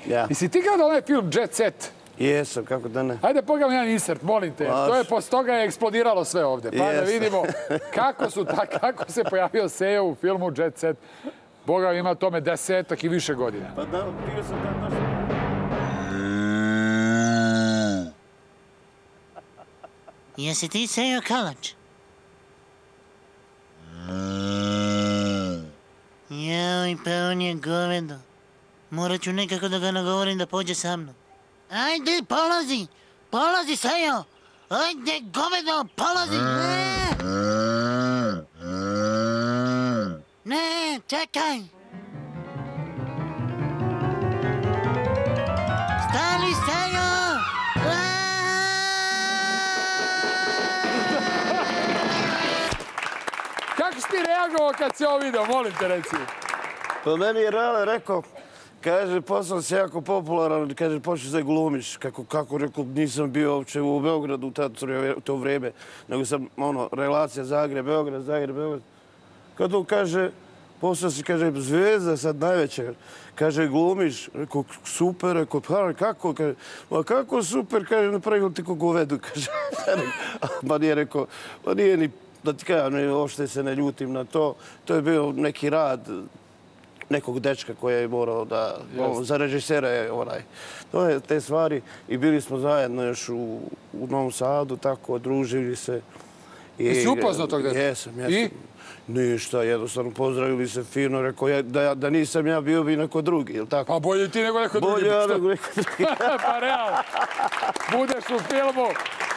I si ti gledao onaj film Jet Set? Jesam, kako da ne. Ajde, pogledam jedan insert, molim te. Posle toga je eksplodiralo sve ovde. Pa da vidimo kako se pojavio Sejo u filmu Jet Set. Boga ima tome 10 i više godina. Pa da, bio sam tam došao. Jesi ti Sejo Kalač? Joj, pa on je govedo. Morat ću nekako da ga nagovorim da pođe sa mnom. Ajde, polazi! Polazi, Sejo! Ajde, govedo, polazi! Ne, čekaj! Stani, Sejo! Kako si ti reagovao kad si ovo video, molim te reci? Pa meni je Rale rekao, kaže, postao si jako popularan, kaže, počeš da glumiš. Kako, rekao, nisam bio uopće u Beogradu u to vreme, nego sam, relacija Zagreb-Beograd, Zagreb-Beograd. Kad on kaže, postao si, kaže, zvezda sad najveća, kaže, glumiš, rekao, super, rekao, kako, kaže, ma kako super, kaže, napravio ti ko govedu, kaže. Ma nije rekao, ma nije ni, da ti kažem, uopšte se ne ljutim na to, to je bio neki rad nekog dečka koji je morao da, za režisera je to je te stvari i bili smo zajedno još u Novom Sadu, tako, družili se. Jesi upoznao tog dečka? Jesam. I? Ništa, jednostavno pozdravili se fino, rekao da nisam ja bio bi neko drugi, je li tako? Pa bolje ti nego neko drugi. Bolje ja nego neko drugi. Pa realno. Budeš u filmu